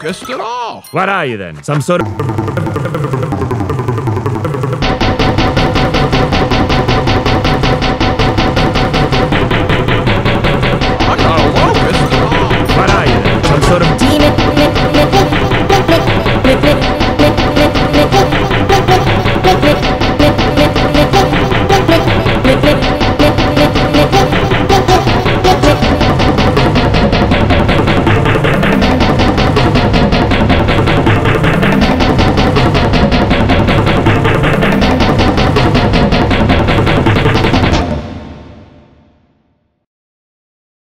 focused at all. What are you then? Some sort of